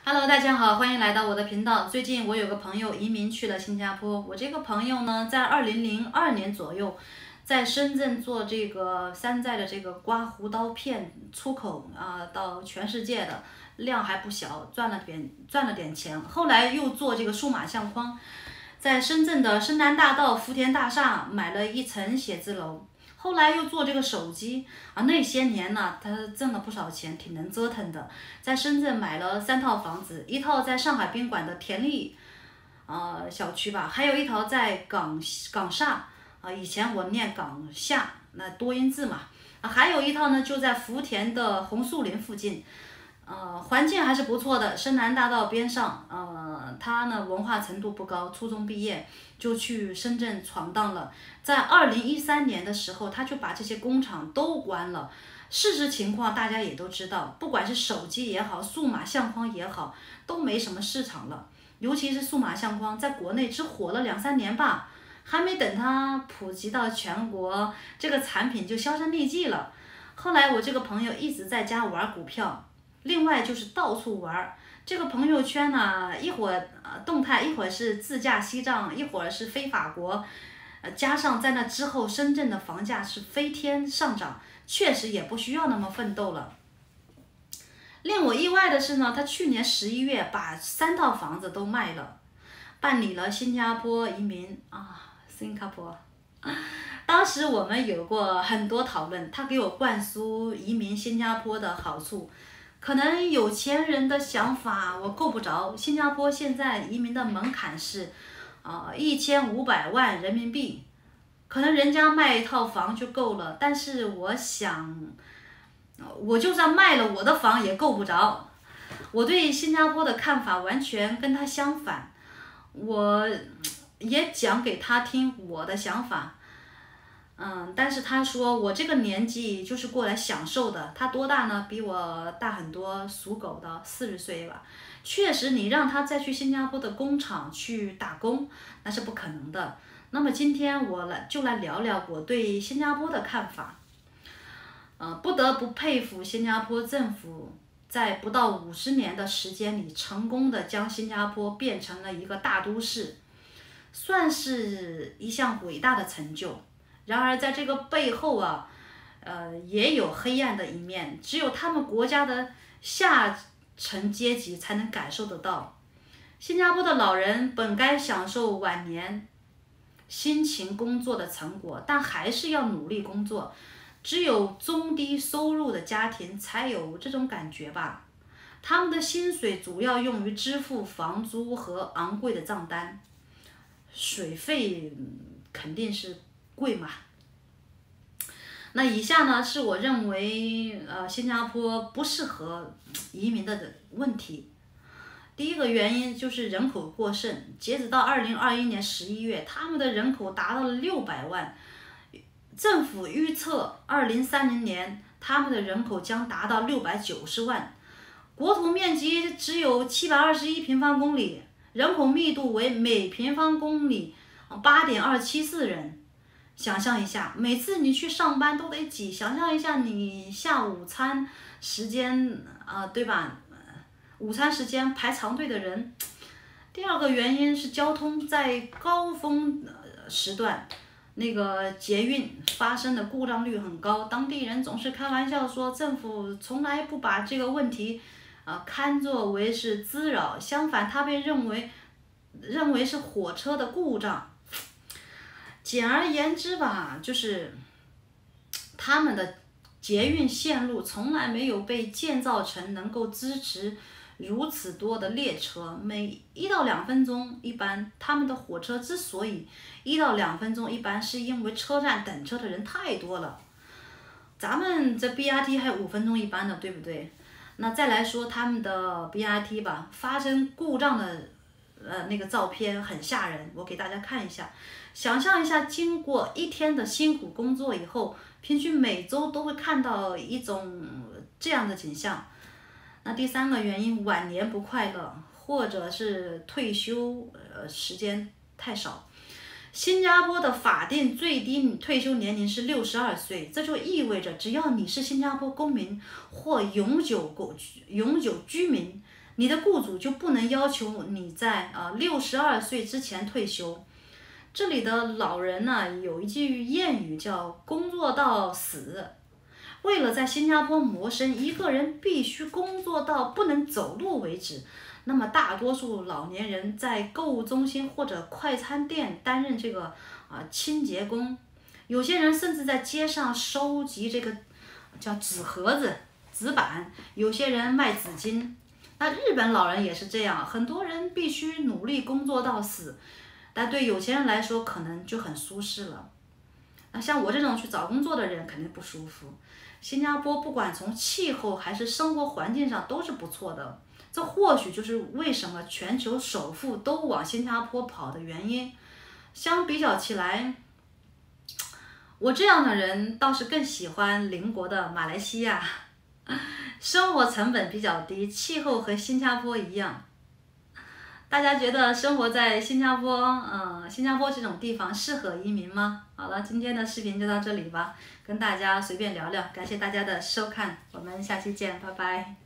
Hello，大家好，欢迎来到我的频道。最近我有个朋友移民去了新加坡，我这个朋友呢，在2002年左右，在深圳做这个山寨的这个刮胡刀片出口到全世界的量还不小，赚了点钱。后来又做这个数码相框，在深圳的深南大道福田大厦买了一层写字楼。后来又做这个手机那些年呢，他挣了不少钱，挺能折腾的。在深圳买了3套房子，一套在上海宾馆的田丽小区吧，还有一套在港厦以前我念港厦，那多音字嘛还有一套呢就在福田的红树林附近。环境还是不错的，深南大道边上。他呢文化程度不高，初中毕业就去深圳闯荡了。在2013年的时候，他就把这些工厂都关了。事实情况大家也都知道，不管是手机也好，数码相框也好，都没什么市场了。尤其是数码相框，在国内只火了2-3年吧，还没等它普及到全国，这个产品就销声匿迹了。后来我这个朋友一直在家玩股票。另外就是到处玩，这个朋友圈呢，一会儿动态，一会儿是自驾西藏，一会儿是飞法国，加上在那之后，深圳的房价是飞天上涨，确实也不需要那么奋斗了。令我意外的是呢，他去年11月把3套房子都卖了，办理了新加坡移民新加坡。当时我们有过很多讨论，他给我灌输移民新加坡的好处。可能有钱人的想法我够不着。新加坡现在移民的门槛是1500万人民币，可能人家卖一套房就够了。但是我想，我就算卖了我的房也够不着。我对新加坡的看法完全跟他相反，我也讲给他听我的想法。但是他说我这个年纪就是过来享受的。他多大呢？比我大很多，属狗的，40岁吧。确实，你让他再去新加坡的工厂去打工，那是不可能的。那么今天我来聊聊我对新加坡的看法。不得不佩服新加坡政府在不到50年的时间里，成功的将新加坡变成了一个大都市，算是一项伟大的成就。然而在这个背后也有黑暗的一面，只有他们国家的下层阶级才能感受得到。新加坡的老人本该享受晚年辛勤工作的成果，但还是要努力工作。只有中低收入的家庭才有这种感觉吧。他们的薪水主要用于支付房租和昂贵的账单，水费肯定是贵嘛。那以下呢是我认为新加坡不适合移民的问题。第一个原因就是人口过剩，截止到2021年11月，他们的人口达到了600万。政府预测2030年他们的人口将达到690万，国土面积只有721平方公里，人口密度为每平方公里8.274人。想象一下，每次你去上班都得挤，想象一下你下午餐时间对吧？午餐时间排长队的人。第二个原因是交通，在高峰时段，那个捷运发生的故障率很高，当地人总是开玩笑说，政府从来不把这个问题看作为是滋扰，相反，它被认为是火车的故障。简而言之吧，就是他们的捷运线路从来没有被建造成能够支持如此多的列车，每1到2分钟一班。他们的火车之所以1到2分钟一班，是因为车站等车的人太多了。咱们这 BRT 还5分钟一班的，对不对？那再来说他们的 BRT 吧，发生故障的那个照片很吓人，我给大家看一下。想象一下，经过1天的辛苦工作以后，平均每周都会看到一种这样的景象。那第3个原因，晚年不快乐，或者是退休时间太少。新加坡的法定最低退休年龄是62岁，这就意味着只要你是新加坡公民或永久居民， 你的雇主就不能要求你在62岁之前退休。这里的老人呢，有一句谚语叫工作到死。为了在新加坡谋生，一个人必须工作到不能走路为止。那么大多数老年人在购物中心或者快餐店担任这个清洁工，有些人甚至在街上收集这个叫纸盒子、纸板，有些人卖纸巾。那日本老人也是这样，很多人必须努力工作到死，但对有钱人来说可能就很舒适了。那像我这种去找工作的人肯定不舒服。新加坡不管从气候还是生活环境上都是不错的，这或许就是为什么全球首富都往新加坡跑的原因。相比较起来，我这样的人倒是更喜欢邻国的马来西亚，生活成本比较低，气候和新加坡一样。大家觉得生活在新加坡，新加坡这种地方适合移民吗？好了，今天的视频就到这里吧，跟大家随便聊聊，感谢大家的收看，我们下期见，拜拜。